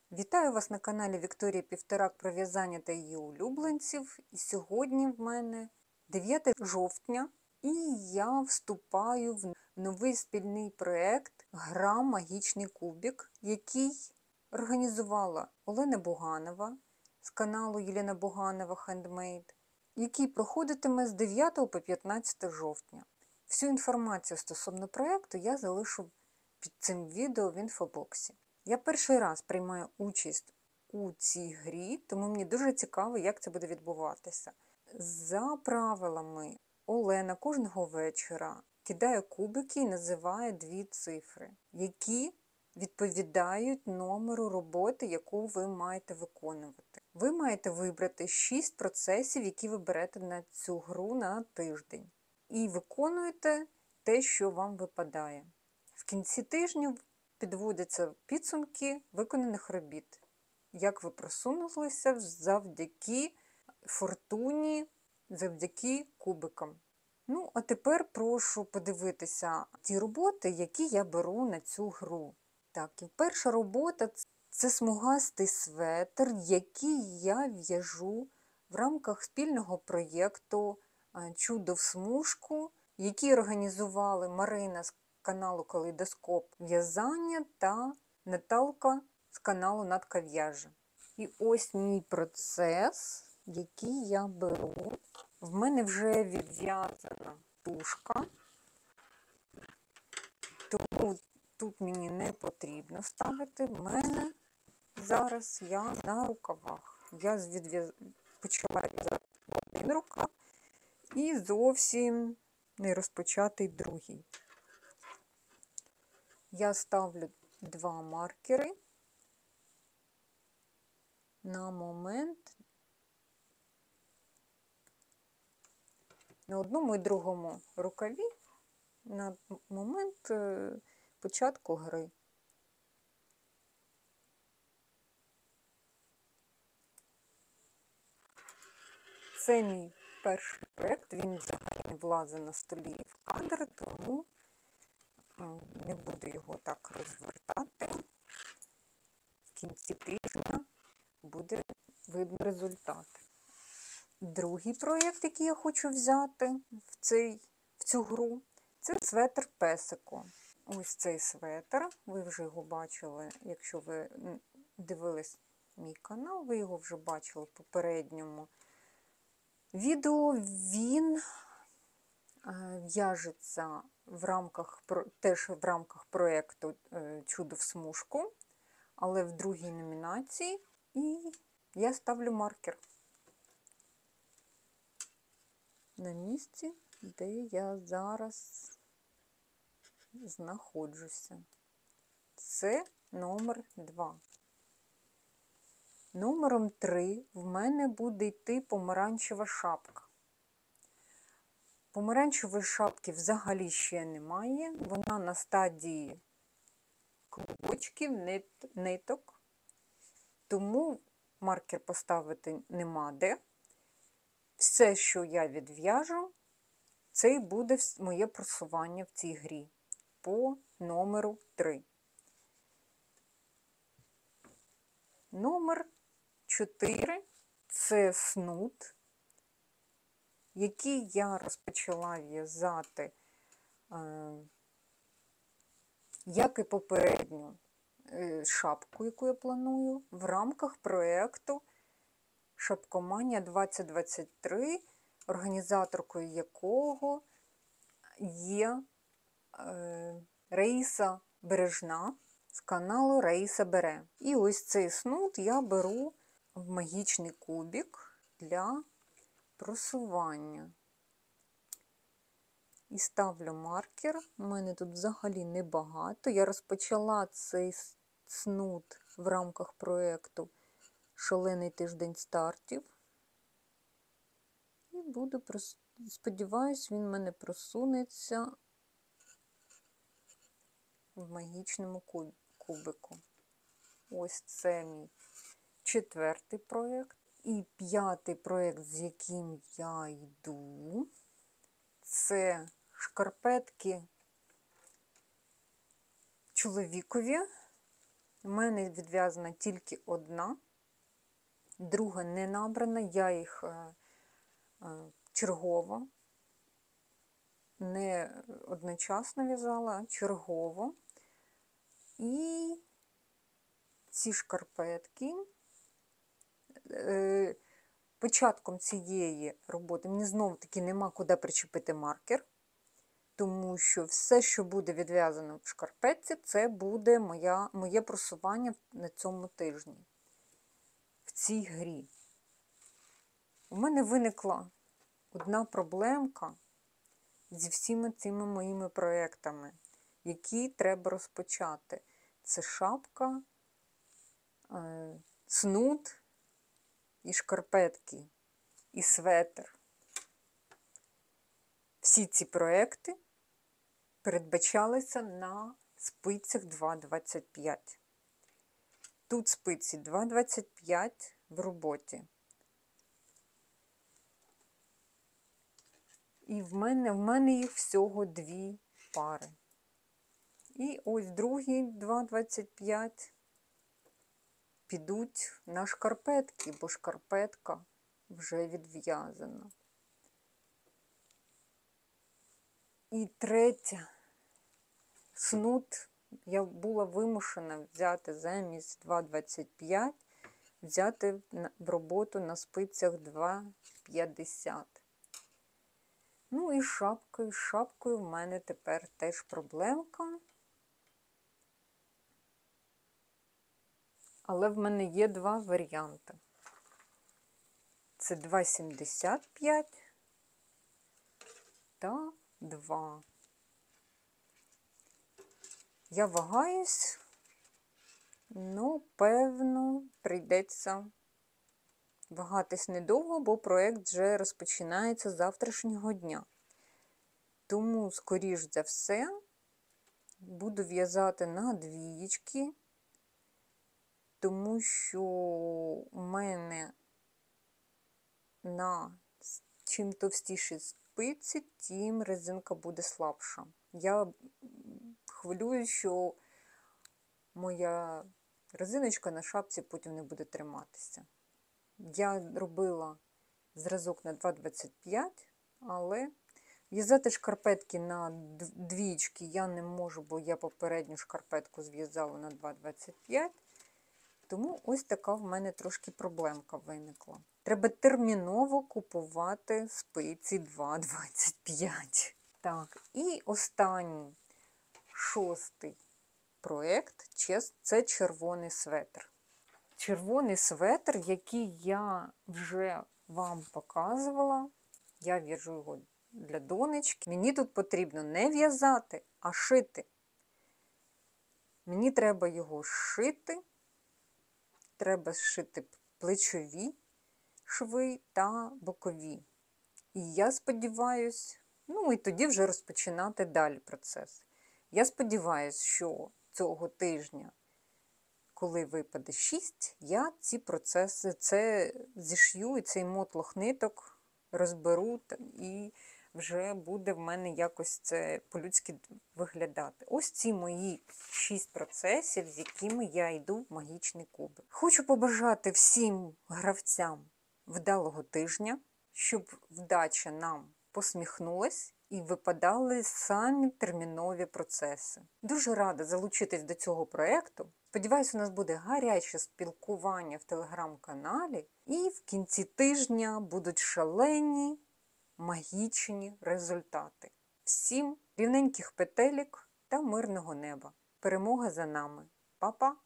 Вітаю вас на каналі Вікторія Півторак про в'язання та її улюбленців. І сьогодні в мене 9 жовтня, і я вступаю в новий спільний проєкт «Гра Магічний кубик», який організувала Олена Буганова з каналу Єлена Буганова Handmade, який проходитиме з 9 по 15 жовтня. Всю інформацію стосовно проєкту я залишу під цим відео в інфобоксі. Я перший раз приймаю участь у цій грі, тому мені дуже цікаво, як це буде відбуватися. За правилами, Олена кожного вечора кидає кубики і називає 2 цифри, які відповідають номеру роботи, яку ви маєте виконувати. Ви маєте вибрати 6 процесів, які ви берете на цю гру на тиждень. І виконуєте те, що вам випадає. В кінці тижня підводяться підсумки виконаних робіт. Як ви просунулися завдяки фортуні, завдяки кубикам. Ну, а тепер прошу подивитися ті роботи, які я беру на цю гру. Так, і перша робота – це смугастий светр, який я в'яжу в рамках спільного проєкту «Чудо в смужку», який організували Марина з каналу Калейдоскоп в'язання та Наталка з каналу Натка в'яже. І ось мій процес, який я беру. В мене вже відв'язана тушка, тому тут мені не потрібно ставити. В мене зараз я на рукавах. Я почала в'язати один рукав і зовсім не розпочатий другий. Я ставлю 2 маркери на момент на одному і другому рукаві на момент початку гри. Це мій перший проєкт, він взагалі не влазить на столі в кадр, тому не буду його так розвертати. В кінці тижня буде видно результат. Другий проєкт, який я хочу взяти в цю гру, це светр песико. Ось цей светр, ви вже його бачили, якщо ви дивились мій канал, ви його вже бачили в попередньому відео. Він в'яжеться теж в рамках проєкту «Чудо в смужку», але в другій номінації, і я ставлю маркер на місці, де я зараз знаходжуся. Це номер 2. Номером 3 в мене буде йти помаранчева шапка. Помаранчевої шапки взагалі ще немає, вона на стадії клубочків, ниток, тому маркер поставити нема де. Все, що я відв'яжу, це і буде моє просування в цій грі по номеру 3. Номер 4 – це снуд, який я розпочала в'язати, як і попередню шапку, яку я планую, в рамках проєкту «Шапкоманія 2023», організаторкою якого є Раїса Бережна з каналу Раїса Бере. І ось цей снуд я беру в магічний кубик для просування. І ставлю маркер. У мене тут взагалі небагато. Я розпочала цей снуд в рамках проєкту «Шалений тиждень стартів». І сподіваюсь, він в мене просунеться в магічному кубику. Ось це мій 4-й проєкт. І 5-й проєкт, з яким я йду, це шкарпетки чоловікові У мене відв'язана тільки одна, друга не набрана, я їх чергово, не одночасно в'язала, а чергово. І ці шкарпетки, початком цієї роботи мені знову-таки нема куди причепити маркер, тому що все, що буде відв'язано в шкарпетці, це буде моє просування на цьому тижні, в цій грі. У мене виникла одна проблемка зі всіма цими моїми проєктами, які треба розпочати. Це шапка, снуд і шкарпетки, і светр. Всі ці проекти передбачалися на спицях 2,25. Тут спиці 2,25 в роботі. І в мене їх всього 2 пари. І ось другі 2,25 підуть на шкарпетки, бо шкарпетка вже відв'язана. І третя снуд я була вимушена взяти замість 2,25, взяти в роботу на спицях 2,50. Ну і з шапкою в мене тепер теж проблемка. Але в мене є 2 варіанти. Це 2,75 та 2. Я вагаюсь, ну, певно, прийдеться вагатись недовго, бо проєкт вже розпочинається з завтрашнього дня. Тому, скоріш за все, буду в'язати на двієчки, тому що у мене чим товстіші спиці, тим резинка буде слабша. Я хвилююсь, що моя резиночка на шапці потім не буде триматися. Я робила зразок на 2,25, але в'язати шкарпетки на двічки я не можу, бо я попередню шкарпетку зв'язала на 2,25. Тому ось така в мене трошки проблемка виникла. Треба терміново купувати спиці 2,25. Так, і останній, 6-й проєкт – це червоний светр. Червоний светр, який я вже вам показувала, я в'яжу його для донечки. Мені тут потрібно не в'язати, а шити. Мені треба його шити. Треба зшити плечові шви та бокові. І я сподіваюся, ну і тоді вже розпочинати далі процес. Я сподіваюся, що цього тижня, коли випаде 6, я ці процеси, це зішью і цей мотлох ниток розберу і вже буде в мене якось це по-людськи виглядати. Ось ці мої 6 процесів, з якими я йду в магічний кубик. Хочу побажати всім гравцям вдалого тижня, щоб вдача нам посміхнулась і випадали самі термінові процеси. Дуже рада залучитись до цього проєкту. Сподіваюся, у нас буде гаряче спілкування в телеграм-каналі. І в кінці тижня будуть шалені, магічні результати. Всім рівненьких петелек та мирного неба. Перемога за нами. Па-па!